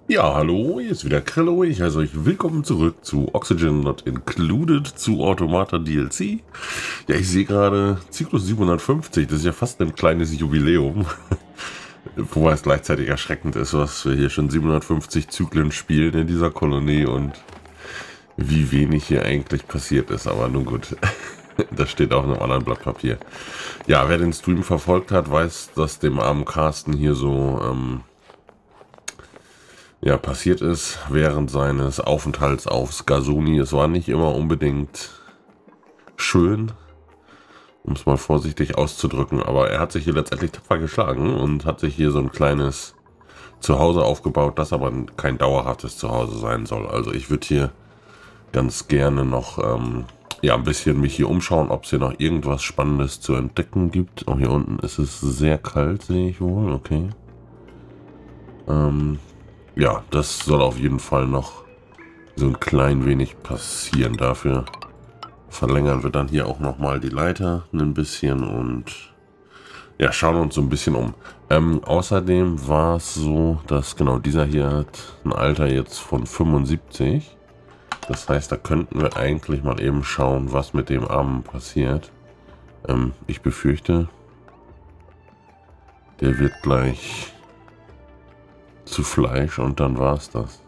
Ja, hallo, hier ist wieder Krello. Ich heiße euch willkommen zurück zu Oxygen Not Included, zu Automata DLC. Ja, ich sehe gerade Zyklus 750, das ist ja fast ein kleines Jubiläum. Wobei es gleichzeitig erschreckend ist, was wir hier schon 750 Zyklen spielen in dieser Kolonie und wie wenig hier eigentlich passiert ist. Aber nun gut, das steht auch in einem anderen Blatt Papier. Ja, wer den Stream verfolgt hat, weiß, dass dem armen Carsten hier so passiert ist während seines Aufenthalts auf Skasoni. Es war nicht immer unbedingt schön, um es mal vorsichtig auszudrücken, aber er hat sich hier letztendlich tapfer geschlagen und hat sich hier so ein kleines Zuhause aufgebaut, das aber kein dauerhaftes Zuhause sein soll. Also ich würde hier ganz gerne noch ein bisschen mich hier umschauen, ob es hier noch irgendwas Spannendes zu entdecken gibt. Auch hier unten ist es sehr kalt, sehe ich wohl, okay. Ja, das soll auf jeden Fall noch so ein klein wenig passieren. Dafür verlängern wir dann hier auch nochmal die Leiter ein bisschen und ja, schauen uns so ein bisschen um. Außerdem war es so, dass genau dieser hier hat ein Alter jetzt von 75. Das heißt, da könnten wir eigentlich mal eben schauen, was mit dem Armen passiert. Ich befürchte, der wird gleich zu Fleisch und dann war es das.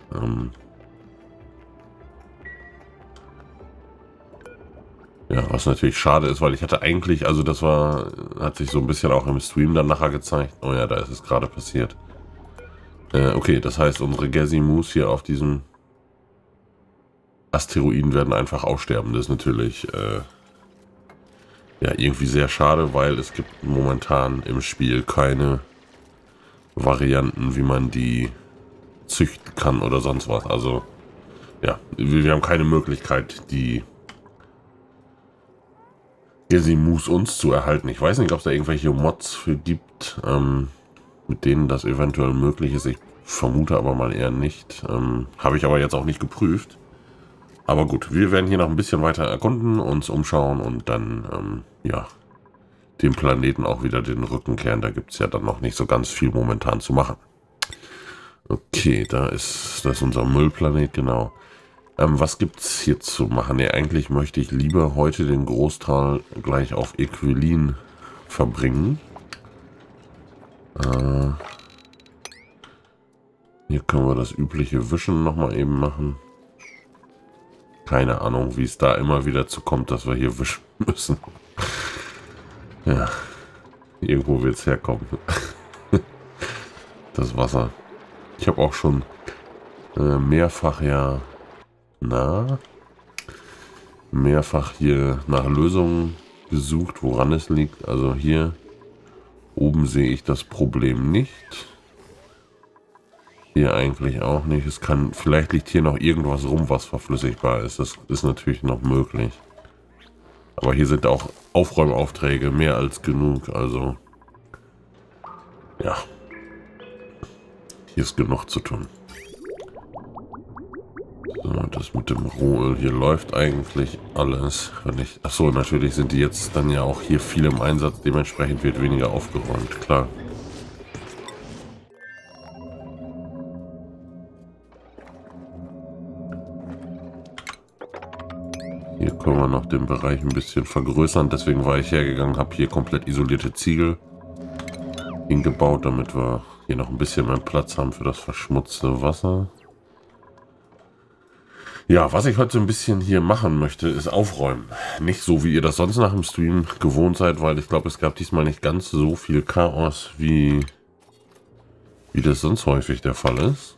Ja, was natürlich schade ist, weil ich hatte eigentlich, also das hat sich so ein bisschen auch im Stream dann nachher gezeigt. Oh ja, da ist es gerade passiert. Okay, das heißt, unsere Gesimus hier auf diesem Asteroiden werden einfach aussterben. Das ist natürlich irgendwie sehr schade, weil es gibt momentan im Spiel keine Varianten, wie man die züchten kann oder sonst was. Also ja, wir haben keine Möglichkeit, die Gesimus uns zu erhalten. Ich weiß nicht, ob es da irgendwelche Mods für gibt, mit denen das eventuell möglich ist. Ich vermute aber mal eher nicht. Habe ich aber jetzt auch nicht geprüft. Aber gut, wir werden hier noch ein bisschen weiter erkunden, uns umschauen und dann, dem Planeten auch wieder den Rücken kehren. Da gibt es ja dann noch nicht so ganz viel momentan zu machen. Okay, das ist unser Müllplanet, genau. Was gibt es hier zu machen? Ja, eigentlich möchte ich lieber heute den Großteil gleich auf Equilin verbringen. Hier können wir das übliche Wischen nochmal eben machen. Keine Ahnung, wie es da immer wieder zu kommt, dass wir hier wischen müssen. Ja, irgendwo wird es herkommen. Das Wasser. Ich habe auch schon mehrfach hier nach Lösungen gesucht, woran es liegt. Also hier oben sehe ich das Problem nicht. Hier eigentlich auch nicht. Vielleicht liegt hier noch irgendwas rum, was verflüssigbar ist. Das ist natürlich noch möglich. Aber hier sind auch Aufräumaufträge mehr als genug. Also ja, hier ist genug zu tun. So, das mit dem Rohöl hier läuft eigentlich alles. Achso, natürlich sind die jetzt dann ja auch hier viel im Einsatz. Dementsprechend wird weniger aufgeräumt, klar. Hier können wir noch den Bereich ein bisschen vergrößern. Deswegen war ich hergegangen, habe hier komplett isolierte Ziegel hingebaut, damit wir hier noch ein bisschen mehr Platz haben für das verschmutzte Wasser. Ja, was ich heute so ein bisschen hier machen möchte, ist aufräumen. Nicht so, wie ihr das sonst nach dem Stream gewohnt seid, weil ich glaube, es gab diesmal nicht ganz so viel Chaos, wie das sonst häufig der Fall ist.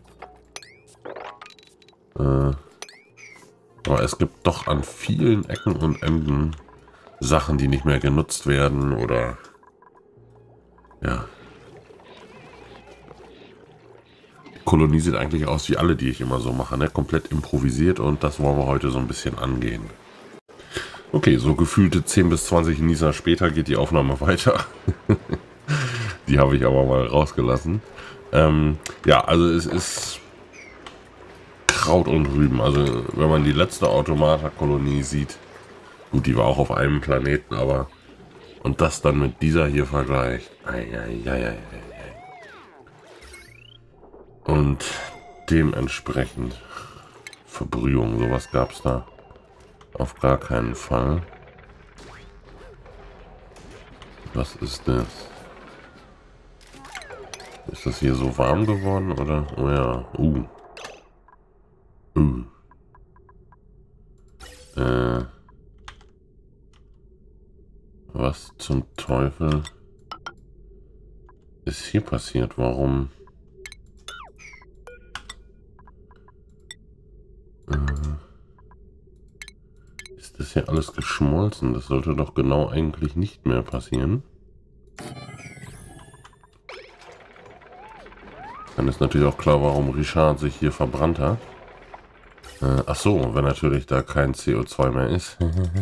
Aber es gibt doch an vielen Ecken und Enden Sachen, die nicht mehr genutzt werden oder ja. Die Kolonie sieht eigentlich aus wie alle, die ich immer so mache, ne? Komplett improvisiert und das wollen wir heute so ein bisschen angehen. Okay, so gefühlte 10 bis 20 Nieser später geht die Aufnahme weiter. Die habe ich aber mal rausgelassen. Ja, also es ist Kraut und Rüben. Also wenn man die letzte Automata-Kolonie sieht, gut, die war auch auf einem Planeten, aber und das dann mit dieser hier vergleicht. Und dementsprechend. Verbrühung, sowas gab es da auf gar keinen Fall. Was ist das? Ist das hier so warm geworden, oder? Oh ja. Was zum Teufel ist hier passiert? Warum? Ist das hier alles geschmolzen? Das sollte doch genau eigentlich nicht mehr passieren. Dann ist natürlich auch klar, warum Richard sich hier verbrannt hat. Ach so, wenn natürlich da kein CO2 mehr ist.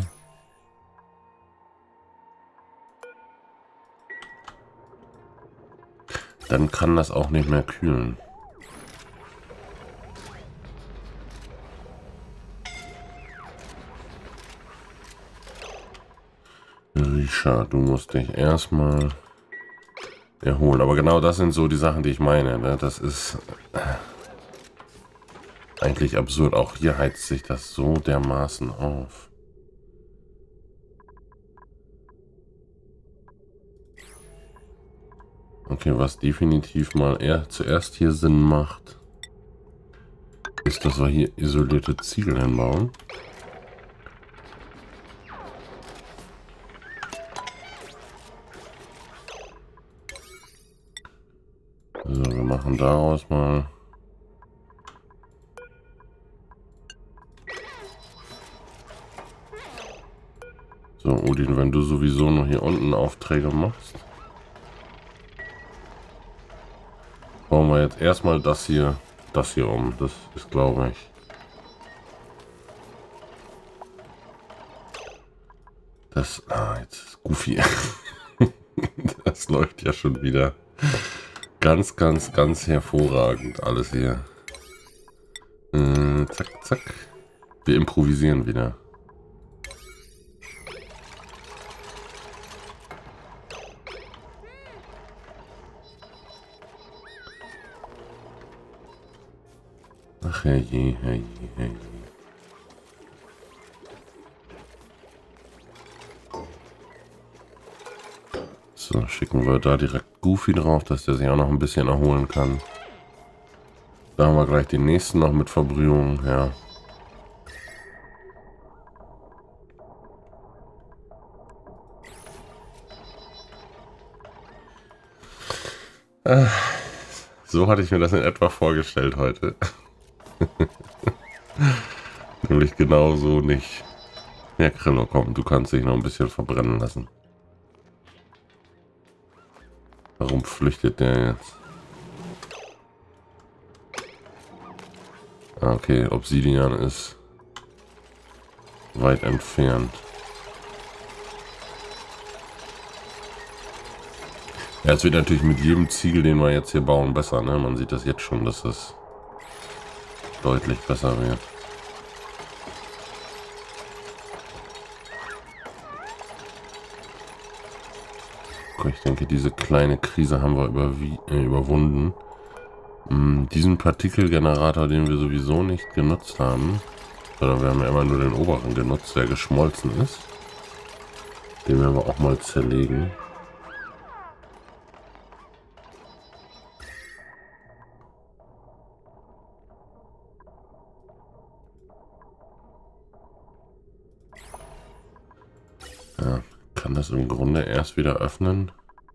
Dann kann das auch nicht mehr kühlen. Richard, du musst dich erstmal erholen. Aber genau das sind so die Sachen, die ich meine. Ne? Das ist eigentlich absurd. Auch hier heizt sich das so dermaßen auf. Okay, was definitiv mal zuerst hier Sinn macht, ist, dass wir hier isolierte Ziegel hinbauen. So, wir machen daraus mal so, Odin, wenn du sowieso noch hier unten Aufträge machst, bauen wir jetzt erstmal das hier um. Das ist, glaube ich, das, jetzt ist Goofy. Das läuft ja schon wieder ganz, ganz, ganz hervorragend alles hier. Zack, zack. Wir improvisieren wieder. Ach herrje, herrje, herrje. So, schicken wir da direkt Goofy drauf, dass der sich auch noch ein bisschen erholen kann. Da haben wir gleich den nächsten noch mit Verbrühung, ja. So hatte ich mir das in etwa vorgestellt heute. Nämlich genau so nicht. Ja, Krillo, komm, du kannst dich noch ein bisschen verbrennen lassen. Warum flüchtet der jetzt? Ah, okay, Obsidian ist weit entfernt. Ja, es wird natürlich mit jedem Ziegel, den wir jetzt hier bauen, besser. Ne? Man sieht das jetzt schon, dass es deutlich besser wird. Ich denke, diese kleine Krise haben wir überwunden. Diesen Partikelgenerator, den wir sowieso nicht genutzt haben, sondern wir haben ja immer nur den oberen genutzt, der geschmolzen ist. Den werden wir auch mal zerlegen. Ja, kann das im Grunde erst wieder öffnen,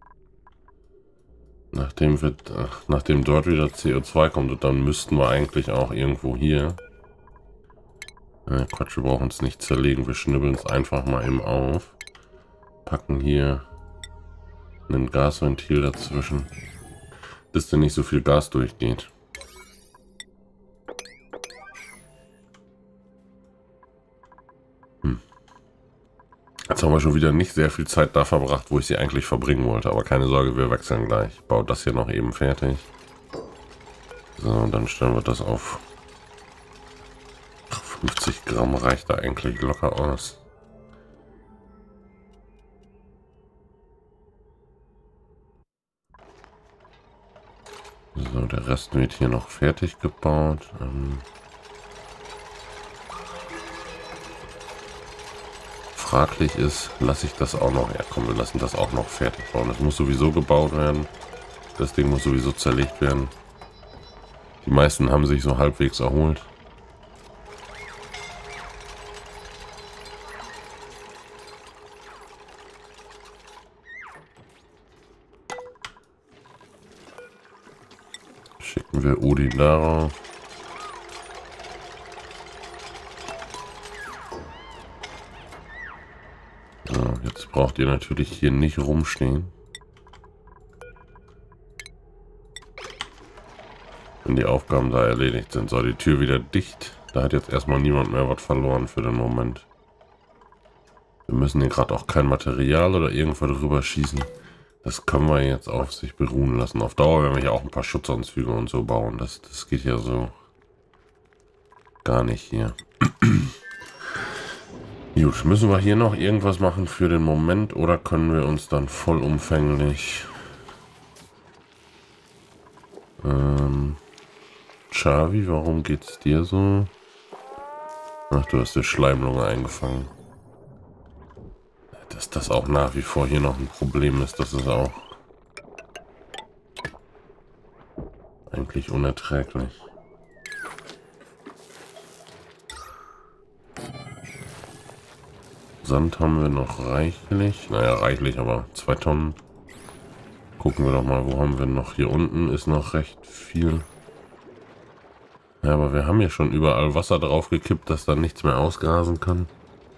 nachdem dort wieder CO2 kommt, und dann müssten wir eigentlich auch irgendwo hier... Quatsch, wir brauchen es nicht zerlegen, wir schnibbeln es einfach mal eben auf, packen hier ein Gasventil dazwischen, bis da nicht so viel Gas durchgeht. Jetzt haben wir schon wieder nicht sehr viel Zeit da verbracht, wo ich sie eigentlich verbringen wollte. Aber keine Sorge, wir wechseln gleich. Ich baue das hier noch eben fertig. So, und dann stellen wir das auf. 50 Gramm reicht da eigentlich locker aus. So, der Rest wird hier noch fertig gebaut. Fraglich ist, lasse ich das auch noch, ja komm, wir lassen das auch noch fertig bauen. Das muss sowieso gebaut werden. Das Ding muss sowieso zerlegt werden. Die meisten haben sich so halbwegs erholt. Schicken wir Odin darauf. So, jetzt braucht ihr natürlich hier nicht rumstehen. Wenn die Aufgaben da erledigt sind. So, die Tür wieder dicht. Da hat jetzt erstmal niemand mehr was verloren für den Moment. Wir müssen hier gerade auch kein Material oder irgendwo drüber schießen. Das können wir jetzt auf sich beruhen lassen. Auf Dauer werden wir hier auch ein paar Schutzanzüge und so bauen. Das geht ja so gar nicht hier. Gut, müssen wir hier noch irgendwas machen für den Moment oder können wir uns dann vollumfänglich Chavi, warum geht's dir so? Ach, du hast die Schleimlunge eingefangen. Dass das auch nach wie vor hier noch ein Problem ist, das ist auch eigentlich unerträglich. Sand haben wir noch reichlich. Naja, reichlich, aber 2 Tonnen. Gucken wir doch mal, wo haben wir noch? Hier unten ist noch recht viel. Ja, aber wir haben hier schon überall Wasser drauf gekippt, dass dann nichts mehr ausgasen kann.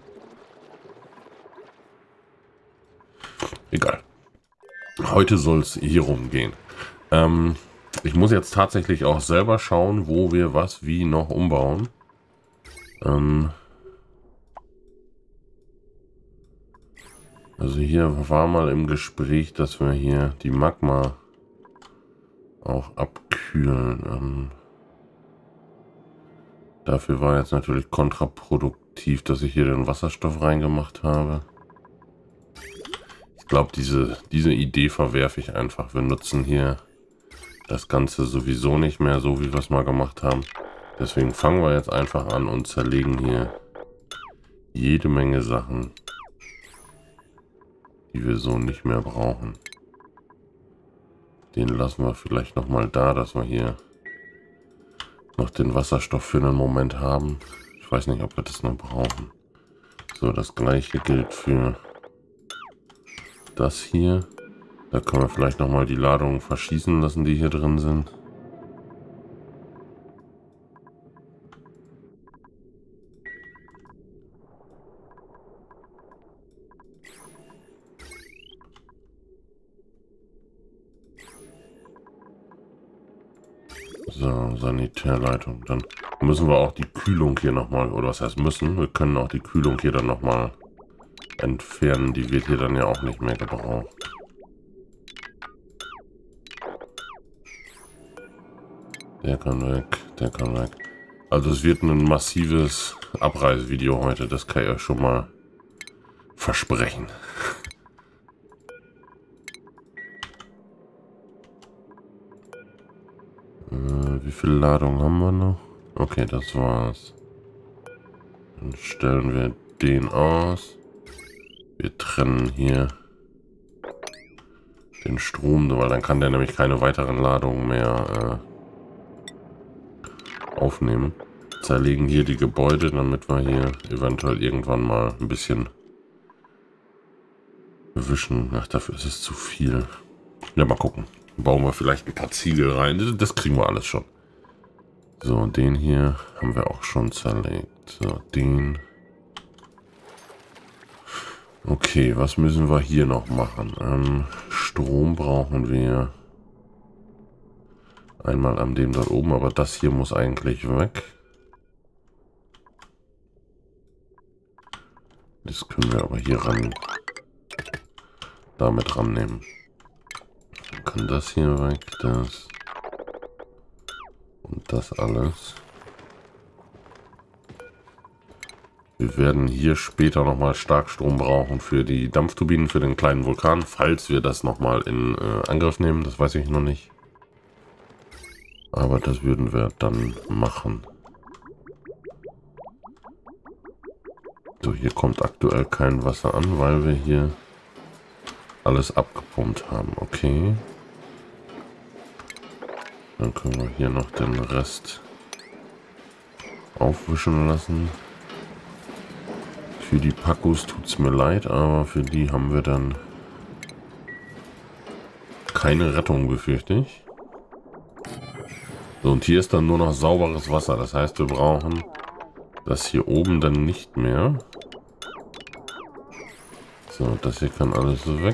Egal. Heute soll es hier rumgehen. Ich muss jetzt tatsächlich auch selber schauen, wo wir was wie noch umbauen. Also hier war mal im Gespräch, dass wir hier die Magma auch abkühlen. Dafür war jetzt natürlich kontraproduktiv, dass ich hier den Wasserstoff reingemacht habe. Ich glaube, diese Idee verwerfe ich einfach. Wir nutzen hier das Ganze sowieso nicht mehr, so wie wir es mal gemacht haben. Deswegen fangen wir jetzt einfach an und zerlegen hier jede Menge Sachen, die wir so nicht mehr brauchen. Den lassen wir vielleicht noch mal da, dass wir hier noch den Wasserstoff für einen Moment haben. Ich weiß nicht, ob wir das noch brauchen. So, das gleiche gilt für das hier. Da können wir vielleicht noch mal die Ladungen verschießen lassen, die hier drin sind. So, Sanitärleitung. Dann müssen wir auch die Kühlung hier nochmal, oder was heißt müssen? Wir können auch die Kühlung hier dann nochmal entfernen. Die wird hier dann ja auch nicht mehr gebraucht. Der kann weg, der kann weg. Also es wird ein massives Abreißvideo heute, das kann ich euch schon mal versprechen. Wie viel Ladung haben wir noch? Okay, das war's. Dann stellen wir den aus. Wir trennen hier den Strom, weil dann kann der nämlich keine weiteren Ladungen mehr aufnehmen. Zerlegen hier die Gebäude, damit wir hier eventuell irgendwann mal ein bisschen wischen. Ach, dafür ist es zu viel. Ja, mal gucken. Bauen wir vielleicht ein paar Ziegel rein. Das kriegen wir alles schon. So, den hier haben wir auch schon zerlegt. So, den. Okay, was müssen wir hier noch machen? Strom brauchen wir einmal an dem dort oben, aber das hier muss eigentlich weg. Das können wir aber hier ran, damit rannehmen. Dann kann das hier weg, das und das alles. Wir werden hier später nochmal Starkstrom brauchen für die Dampfturbinen, für den kleinen Vulkan, falls wir das nochmal in Angriff nehmen, das weiß ich noch nicht. Aber das würden wir dann machen. So, hier kommt aktuell kein Wasser an, weil wir hier alles abgepumpt haben. Okay. Dann können wir hier noch den Rest aufwischen lassen. Für die Packus tut es mir leid, aber für die haben wir dann keine Rettung, befürchte ich. So, und hier ist dann nur noch sauberes Wasser. Das heißt, wir brauchen das hier oben dann nicht mehr. So, das hier kann alles weg.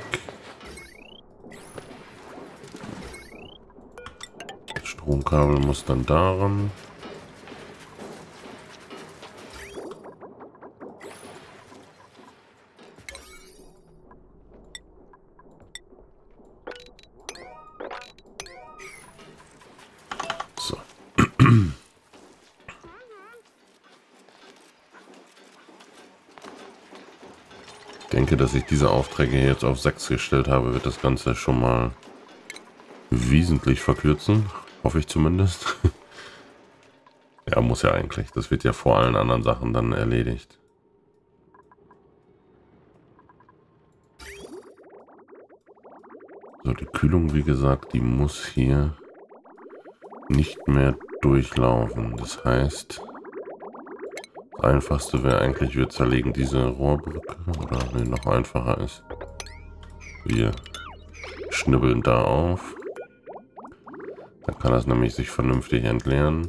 Das Stromkabel muss dann daran. So. Ich denke, dass ich diese Aufträge jetzt auf 6 gestellt habe, wird das Ganze schon mal wesentlich verkürzen. Hoffe ich zumindest. Ja, muss ja eigentlich. Das wird ja vor allen anderen Sachen dann erledigt. So, die Kühlung, wie gesagt, die muss hier nicht mehr durchlaufen. Das heißt, das Einfachste wäre eigentlich, wir zerlegen diese Rohrbrücke, oder nee, noch einfacher ist, wir schnibbeln da auf. Dann kann das nämlich sich vernünftig entleeren.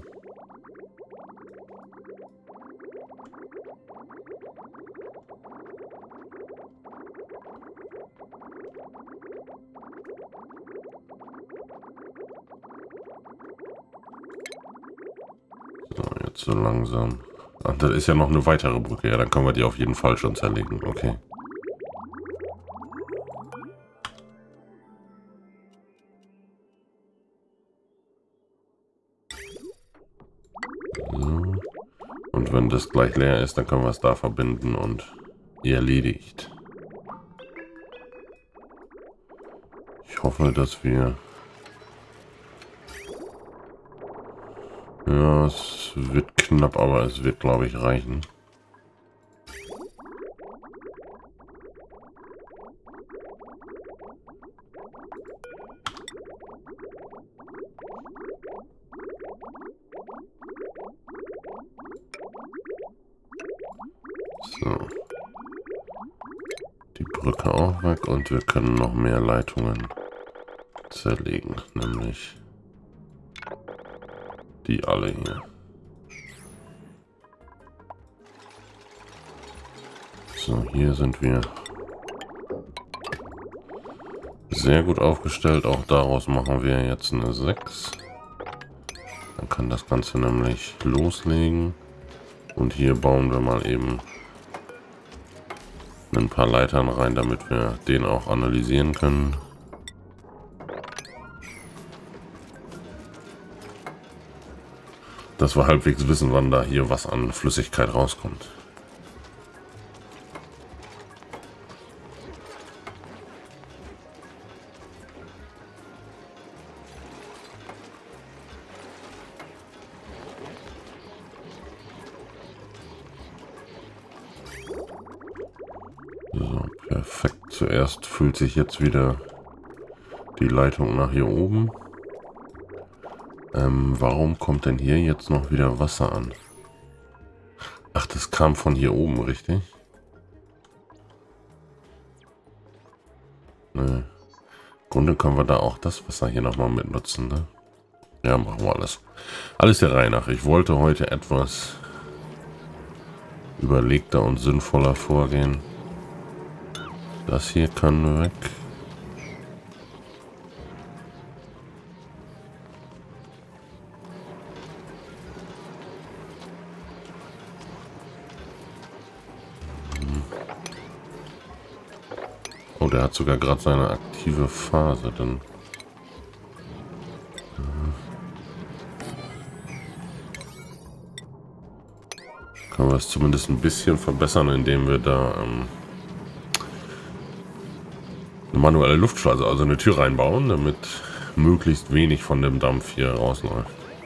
So, jetzt so langsam. Ach, das ist ja noch eine weitere Brücke. Ja, dann können wir die auf jeden Fall schon zerlegen. Okay. So. Und wenn das gleich leer ist, dann können wir es da verbinden und erledigt. Ich hoffe, dass wir... Ja, es wird knapp, aber es wird, glaube ich, reichen. So. Die Brücke auch weg und wir können noch mehr Leitungen zerlegen, nämlich die alle hier. So, hier sind wir sehr gut aufgestellt. Auch daraus machen wir jetzt eine 6. Dann kann das Ganze nämlich loslegen. Und hier bauen wir mal eben ein paar Leitern rein, damit wir den auch analysieren können. Dass wir halbwegs wissen, wann da hier was an Flüssigkeit rauskommt. So, perfekt. Zuerst füllt sich jetzt wieder die Leitung nach hier oben. Warum kommt denn hier jetzt noch wieder Wasser an? Ach, das kam von hier oben, richtig? Ne. Im Grunde können wir da auch das Wasser hier nochmal mit nutzen, ne? Ja, machen wir alles. Alles der Reihe nach. Ich wollte heute etwas überlegter und sinnvoller vorgehen. Das hier kann weg. Oh, der hat sogar gerade seine aktive Phase. Dann können wir es zumindest ein bisschen verbessern, indem wir da eine manuelle Luftschleuse, also eine Tür reinbauen, damit möglichst wenig von dem Dampf hier rausläuft.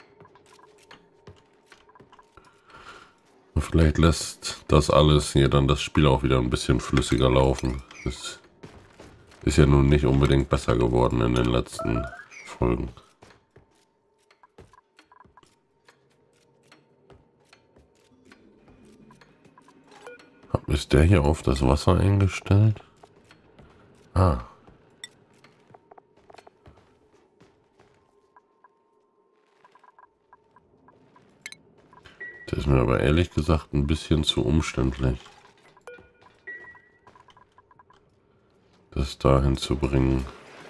Vielleicht lässt das alles hier dann das Spiel auch wieder ein bisschen flüssiger laufen. Das ist ja nun nicht unbedingt besser geworden in den letzten Folgen. Ist der hier auf das Wasser eingestellt? Ah. Das ist mir aber ehrlich gesagt ein bisschen zu umständlich, das dahin zu bringen.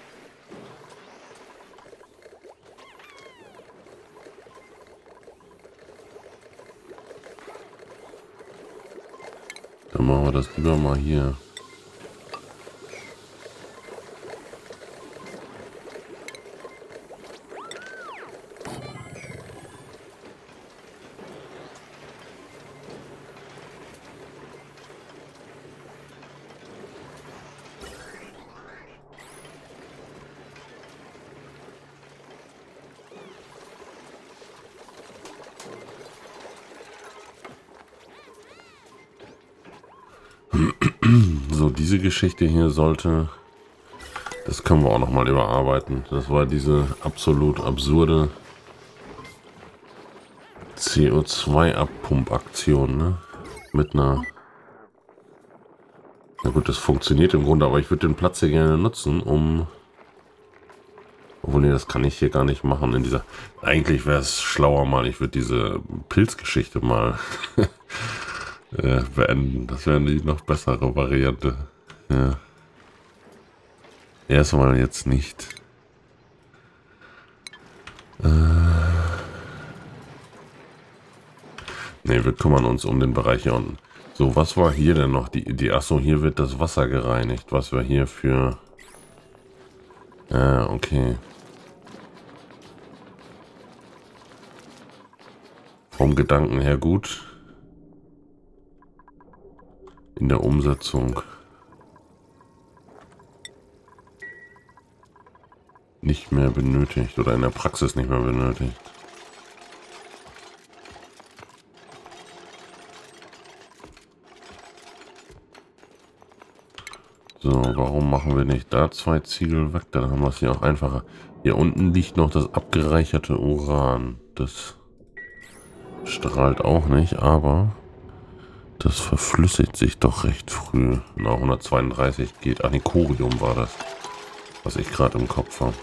Dann machen wir das lieber mal hier. So, diese Geschichte hier sollte, das können wir auch noch mal überarbeiten. Das war diese absolut absurde CO2-Abpumpaktion, ne? Mit einer, na gut, das funktioniert im Grunde, aber ich würde den Platz hier gerne nutzen, um, obwohl, nee, das kann ich hier gar nicht machen in dieser, eigentlich wäre es schlauer mal, ich würde diese Pilzgeschichte mal beenden. Das wäre die noch bessere Variante. Ja. Erstmal jetzt nicht. Ne, wir kümmern uns um den Bereich hier unten. So, was war hier denn noch? Achso, hier wird das Wasser gereinigt. Was wir hier für... Ja, okay. Vom Gedanken her gut. In der Umsetzung nicht mehr benötigt oder in der Praxis nicht mehr benötigt. So, warum machen wir nicht da 2 Ziegel weg? Dann haben wir es hier auch einfacher. Hier unten liegt noch das abgereicherte Uran. Das strahlt auch nicht, aber das verflüssigt sich doch recht früh. Na, 132 geht. Ach, nee, Corium war das, was ich gerade im Kopf habe.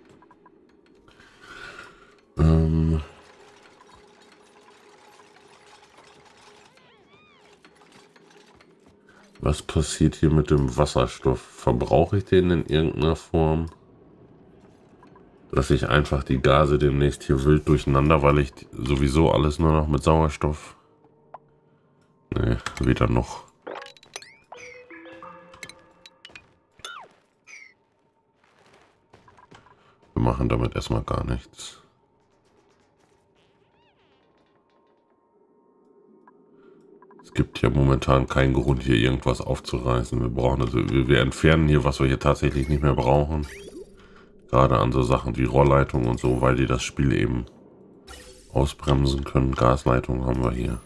Was passiert hier mit dem Wasserstoff? Verbrauche ich den in irgendeiner Form? Dass ich einfach die Gase demnächst hier wild durcheinander, weil ich sowieso alles nur noch mit Sauerstoff... Nee, weder noch. Wir machen damit erstmal gar nichts. Es gibt ja momentan keinen Grund, hier irgendwas aufzureißen. Wir brauchen also, wir entfernen hier, was wir hier tatsächlich nicht mehr brauchen. Gerade an so Sachen wie Rohrleitungen und so, weil die das Spiel eben ausbremsen können. Gasleitungen haben wir hier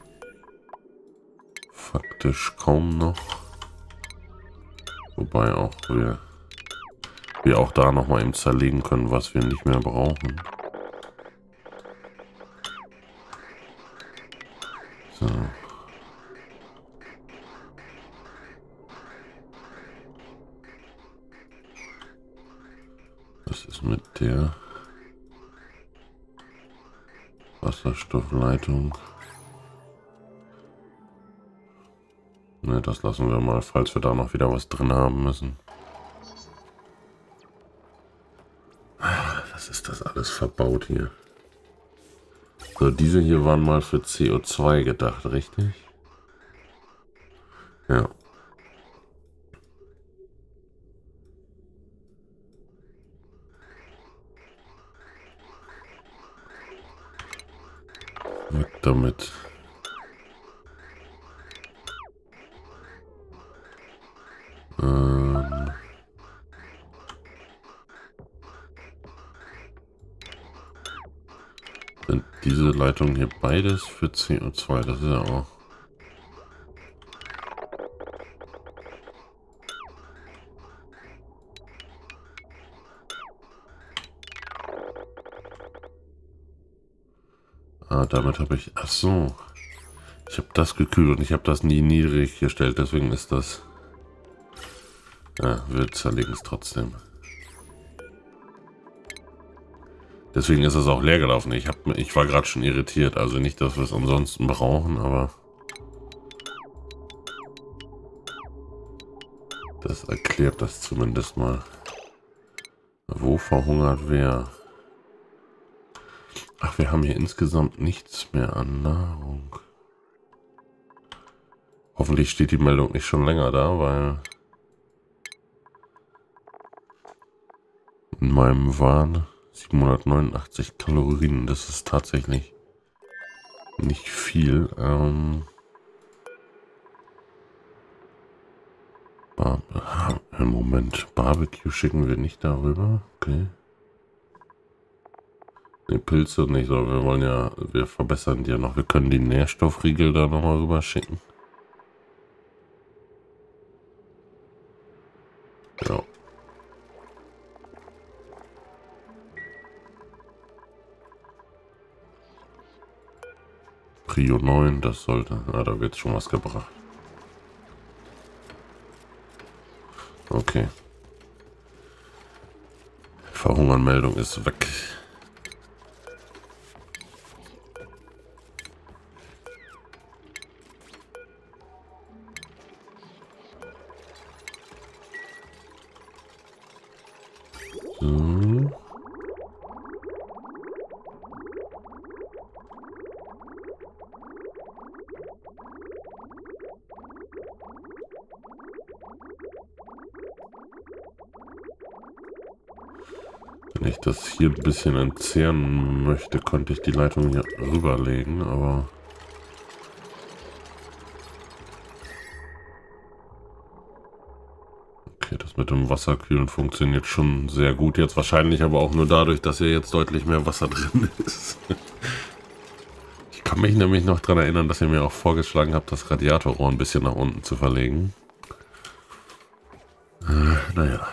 faktisch kaum noch. Wobei auch wir auch da nochmal eben zerlegen können, was wir nicht mehr brauchen. So. Was ist mit der Wasserstoffleitung? Ne, das lassen wir mal, falls wir da noch wieder was drin haben müssen. Was ist das alles verbaut hier? So, diese hier waren mal für CO2 gedacht, richtig? Ja. Weg damit. Sind diese Leitungen hier beides für CO2? Das ist ja auch... Ah, damit habe ich... Ach so. Ich habe das gekühlt und ich habe das nie niedrig gestellt, deswegen ist das... Ja, wir zerlegen es trotzdem. Deswegen ist es auch leer gelaufen. Ich war gerade schon irritiert. Also nicht, dass wir es ansonsten brauchen, aber... Das erklärt das zumindest mal. Wo verhungert wer? Ach, wir haben hier insgesamt nichts mehr an Nahrung. Hoffentlich steht die Meldung nicht schon länger da, weil... In meinem Wahn 789 Kalorien. Das ist tatsächlich nicht viel. Im Moment, Barbecue schicken wir nicht darüber. Okay. Ne, Pilze nicht, aber wir wollen ja, wir verbessern die ja noch. Wir können die Nährstoffriegel da nochmal rüber schicken. Ja. Prio 9, das sollte, da wird schon was gebracht. Okay. Verhungern-Meldung ist weg. So. Wenn ich das hier ein bisschen entzehren möchte, könnte ich die Leitung hier rüberlegen, aber... Okay, das mit dem Wasserkühlen funktioniert schon sehr gut jetzt. Wahrscheinlich aber auch nur dadurch, dass hier jetzt deutlich mehr Wasser drin ist. Ich kann mich nämlich noch daran erinnern, dass ihr mir auch vorgeschlagen habt, das Radiatorrohr ein bisschen nach unten zu verlegen. Naja.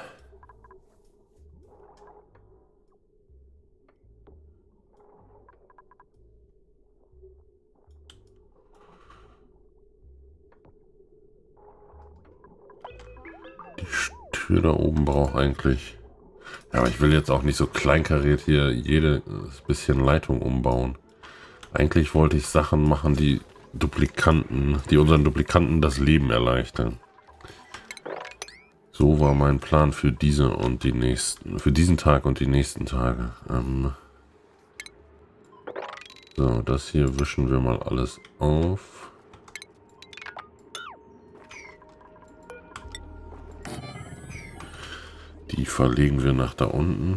Die Tür da oben braucht eigentlich... Ja, aber ich will jetzt auch nicht so kleinkariert hier jedes bisschen Leitung umbauen. Eigentlich wollte ich Sachen machen, die unseren Duplikanten das Leben erleichtern. So war mein Plan für diese und die nächsten, für diesen Tag und die nächsten Tage. So, das hier wischen wir mal alles auf. Die verlegen wir nach da unten.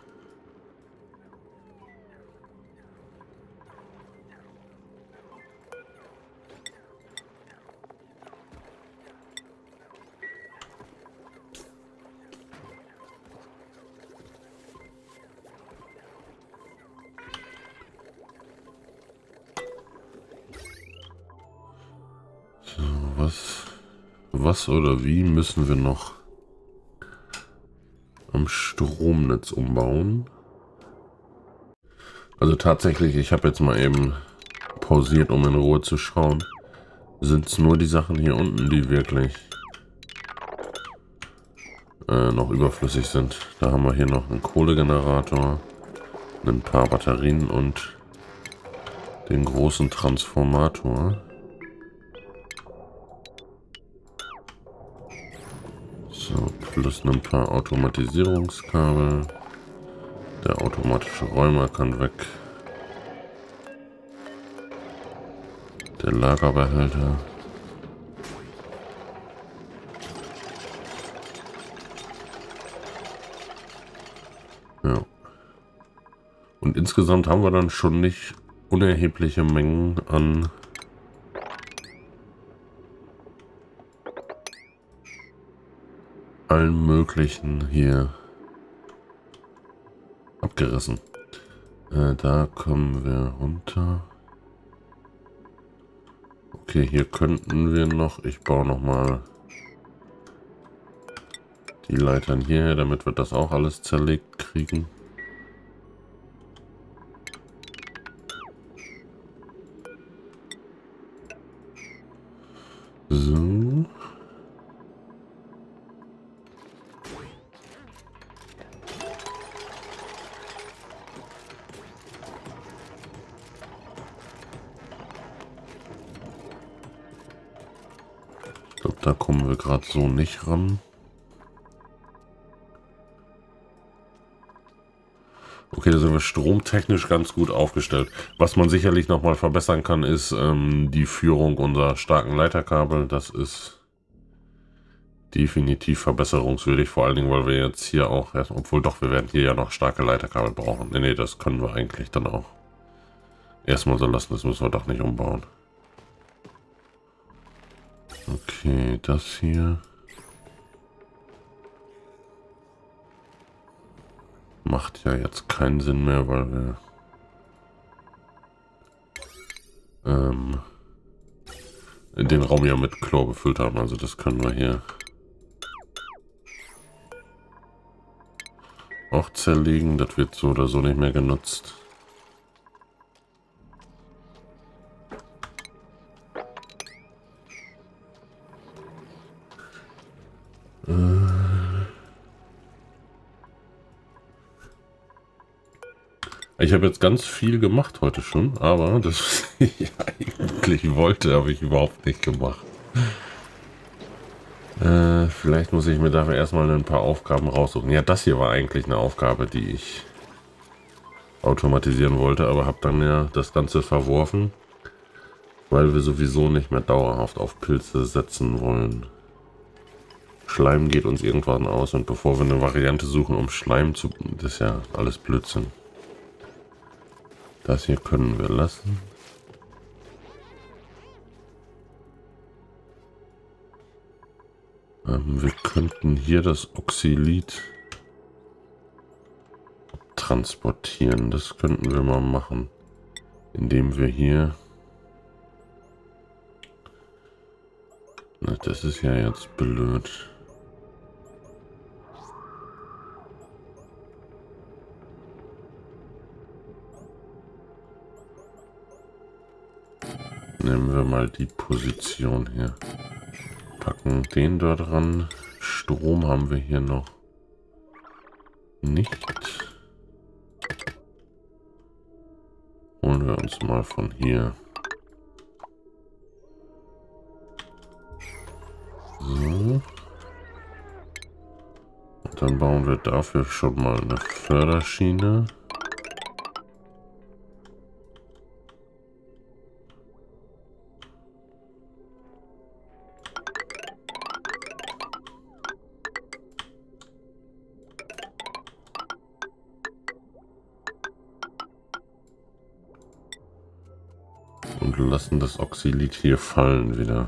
Was oder wie müssen wir noch am Stromnetz umbauen? Also tatsächlich, ich habe jetzt mal eben pausiert, um in Ruhe zu schauen. Sind es nur die Sachen hier unten, die wirklich noch überflüssig sind? Da haben wir hier noch einen Kohlegenerator, ein paar Batterien und den großen Transformator. So, plus ein paar Automatisierungskabel. Der automatische Räumer kann weg. Der Lagerbehälter. Ja. Und insgesamt haben wir dann schon nicht unerhebliche Mengen an allen möglichen hier abgerissen. Da kommen wir runter. Okay, hier könnten wir noch. Ich baue noch mal die Leitern hierher, damit wir das auch alles zerlegt kriegen. So. Ich glaube, da kommen wir gerade so nicht ran. Okay, da sind wir stromtechnisch ganz gut aufgestellt. Was man sicherlich nochmal verbessern kann, ist die Führung unserer starken Leiterkabel. Das ist definitiv verbesserungswürdig, vor allen Dingen, weil wir jetzt hier auch, obwohl doch, wir werden hier ja noch starke Leiterkabel brauchen. Nee, das können wir eigentlich dann auch erstmal so lassen, das müssen wir doch nicht umbauen. Okay, das hier macht ja jetzt keinen Sinn mehr, weil wir den Raum ja mit Chlor befüllt haben, also das können wir hier auch zerlegen, das wird so oder so nicht mehr genutzt. Ich habe jetzt ganz viel gemacht heute schon, aber das, was ich eigentlich wollte, habe ich überhaupt nicht gemacht. Vielleicht muss ich mir dafür erstmal ein paar Aufgaben raussuchen. Ja, das hier war eigentlich eine Aufgabe, die ich automatisieren wollte, aber habe dann ja das Ganze verworfen, weil wir sowieso nicht mehr dauerhaft auf Pilze setzen wollen. Schleim geht uns irgendwann aus und bevor wir eine Variante suchen, um Schleim zu... Das ist ja alles Blödsinn. Das hier können wir lassen. Wir könnten hier das Oxylit transportieren. Das könnten wir mal machen, indem wir hier... Na, das ist ja jetzt blöd. Nehmen wir mal die Position hier. Packen den dort ran. Strom haben wir hier noch nicht. Holen wir uns mal von hier. So. Und dann bauen wir dafür schon mal eine Förderschiene. Und lassen das Oxylit hier fallen wieder.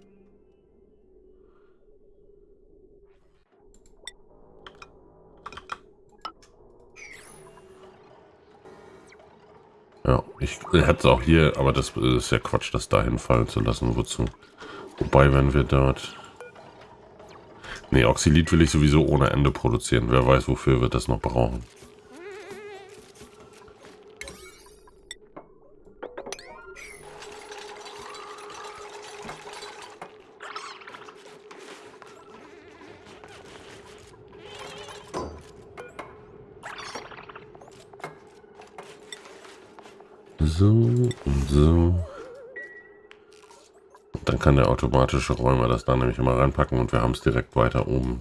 Ja, ich hätte es auch hier, aber das ist ja Quatsch, das dahin fallen zu lassen. Wozu? Wobei, wenn wir dort... Ne, Oxylit will ich sowieso ohne Ende produzieren. Wer weiß, wofür wir das noch brauchen. So und so. Dann kann der automatische Räumer das da nämlich immer reinpacken und wir haben es direkt weiter oben.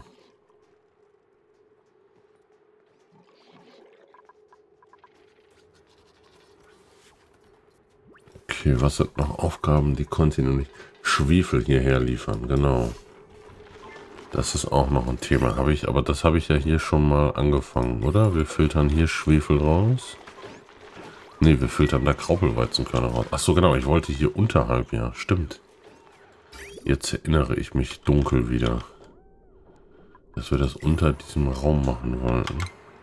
Okay, was sind noch Aufgaben, die kontinuierlich Schwefel hierher liefern? Genau. Das ist auch noch ein Thema. Aber das habe ich ja hier schon mal angefangen, oder? Wir filtern hier Schwefel raus. Ne, wir filtern da Graupelweizenkörner raus. Achso, genau, ich wollte hier unterhalb, ja, stimmt. Jetzt erinnere ich mich dunkel wieder, dass wir das unter diesem Raum machen wollten.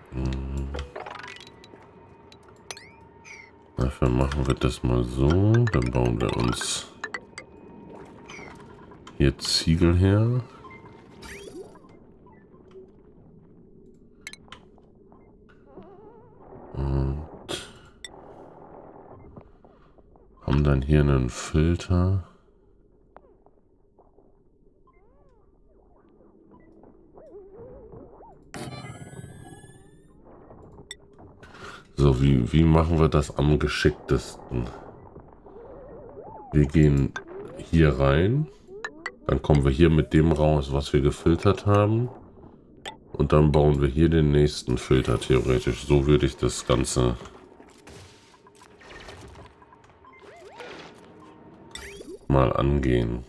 Dafür machen wir das mal so. Dann bauen wir uns hier Ziegel her. Und haben dann hier einen Filter. So, wie machen wir das am geschicktesten? Wir gehen hier rein. Dann kommen wir hier mit dem raus, was wir gefiltert haben. Und dann bauen wir hier den nächsten Filter theoretisch. So würde ich das Ganze mal angehen.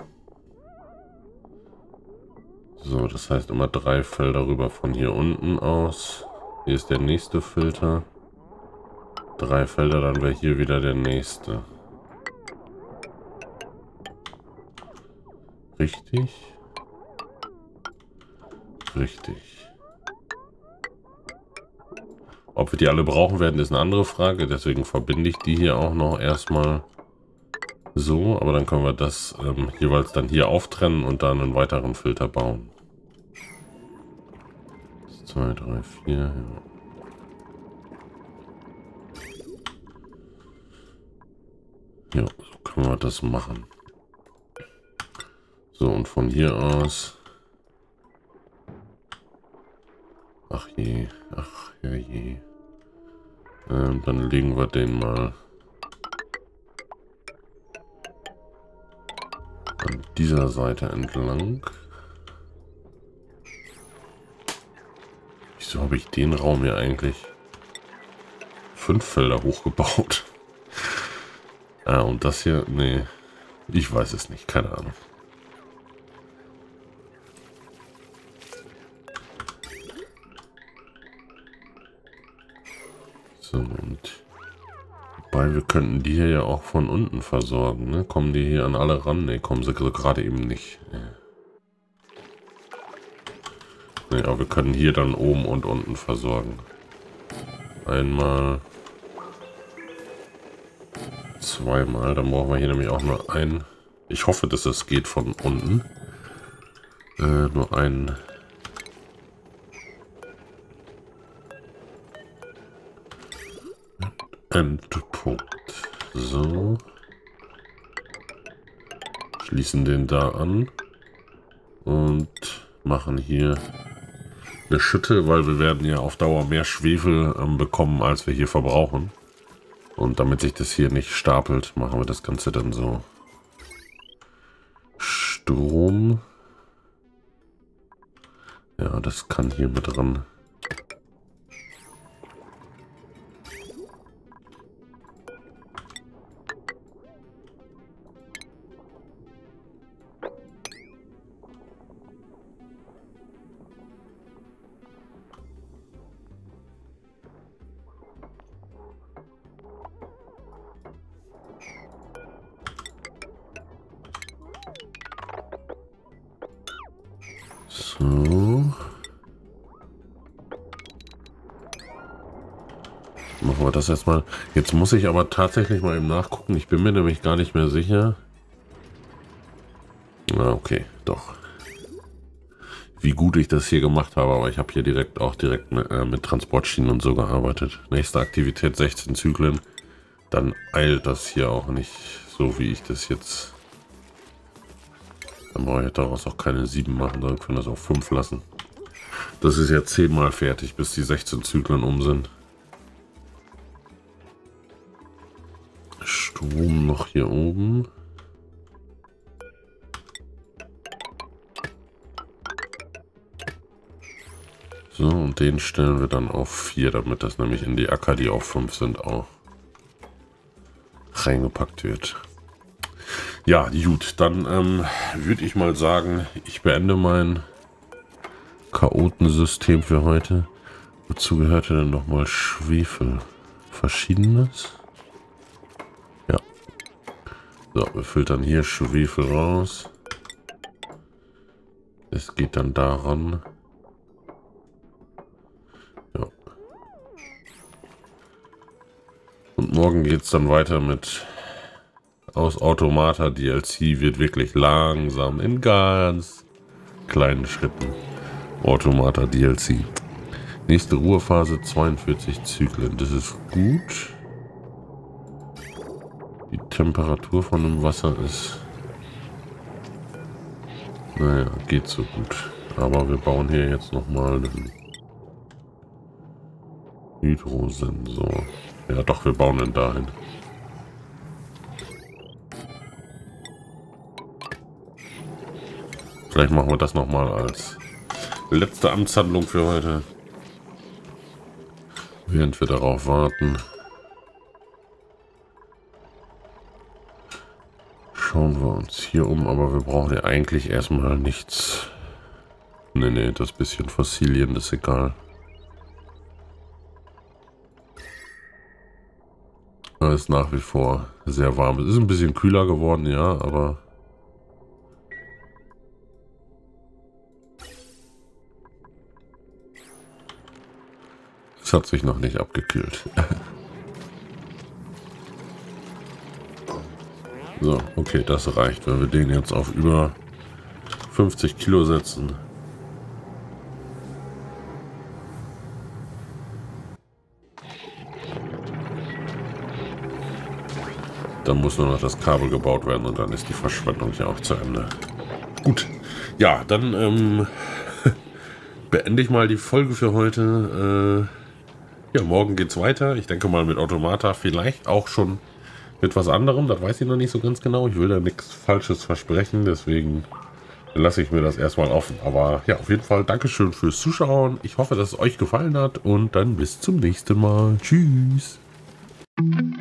So, das heißt immer 3 Felder rüber von hier unten aus. Hier ist der nächste Filter. 3 Felder, dann wäre hier wieder der nächste. Richtig? Richtig. Ob wir die alle brauchen werden, ist eine andere Frage. Deswegen verbinde ich die hier auch noch erstmal so. Aber dann können wir das jeweils dann hier auftrennen und dann einen weiteren Filter bauen. 2, 3, 4. Ja. Ja, so können wir das machen. So, und von hier aus... Ach je, ach ja je. Dann legen wir den mal an dieser Seite entlang. Wieso habe ich den Raum hier eigentlich 5 Felder hochgebaut? Ah, und das hier, nee, ich weiß es nicht, keine Ahnung. So, und wobei wir könnten die hier ja auch von unten versorgen, ne? Kommen die hier an alle ran? Ne, kommen sie gerade eben nicht. Ne, aber wir können hier dann oben und unten versorgen. Einmal, zweimal, dann brauchen wir hier nämlich auch nur einen. Ich hoffe, dass es geht von unten. Nur einen. Endpunkt. So. Schließen den da an. Und machen hier eine Schütte, weil wir werden ja auf Dauer mehr Schwefel bekommen, als wir hier verbrauchen. Und damit sich das hier nicht stapelt, machen wir das Ganze dann so. Strom. Ja, das kann hier mit dran. So. Machen wir das erstmal. Jetzt muss ich aber tatsächlich mal eben nachgucken. Ich bin mir nämlich gar nicht mehr sicher. Na, okay, doch. Wie gut ich das hier gemacht habe, aber ich habe hier direkt mit Transportschienen und so gearbeitet. Nächste Aktivität 16 Zyklen. Dann eilt das hier auch nicht so, wie ich das jetzt... Dann brauche ich daraus auch keine 7 machen, dann können wir das auch 5 lassen. Das ist ja 10-mal fertig, bis die 16 Zyklen um sind. Strom noch hier oben. So, und den stellen wir dann auf 4, damit das nämlich in die Acker, die auf 5 sind, auch reingepackt wird. Ja, gut, dann würde ich mal sagen, ich beende mein Chaotensystem für heute. Wozu gehörte denn nochmal Schwefel? Verschiedenes? Ja. So, wir filtern hier Schwefel raus. Es geht dann daran. Ja. Und morgen geht es dann weiter mit aus Automata DLC wird wirklich langsam in ganz kleinen Schritten. Automata DLC. Nächste Ruhephase 42 Zyklen. Das ist gut. Die Temperatur von dem Wasser ist... Naja, geht so gut. Aber wir bauen hier jetzt nochmal einen Hydrosensor. Ja doch, wir bauen den dahin. Vielleicht machen wir das nochmal als letzte Amtshandlung für heute. Während wir darauf warten. Schauen wir uns hier um, aber wir brauchen ja eigentlich erstmal nichts. Nee, das bisschen Fossilien ist egal. Es ist nach wie vor sehr warm. Es ist ein bisschen kühler geworden, ja, aber es hat sich noch nicht abgekühlt. So, okay, das reicht, wenn wir den jetzt auf über 50 Kilo setzen. Dann muss nur noch das Kabel gebaut werden und dann ist die Verschwendung ja auch zu Ende. Gut, ja, dann beende ich mal die Folge für heute. Ja, morgen geht's weiter. Ich denke mal mit Automata, vielleicht auch schon mit was anderem. Das weiß ich noch nicht so ganz genau. Ich will da nichts Falsches versprechen, deswegen lasse ich mir das erstmal offen. Aber ja, auf jeden Fall Dankeschön fürs Zuschauen. Ich hoffe, dass es euch gefallen hat und dann bis zum nächsten Mal. Tschüss.